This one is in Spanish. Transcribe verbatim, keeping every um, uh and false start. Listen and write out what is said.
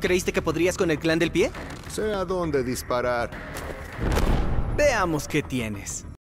¿Creíste que podrías con el clan del pie? Sé a dónde disparar. Veamos qué tienes.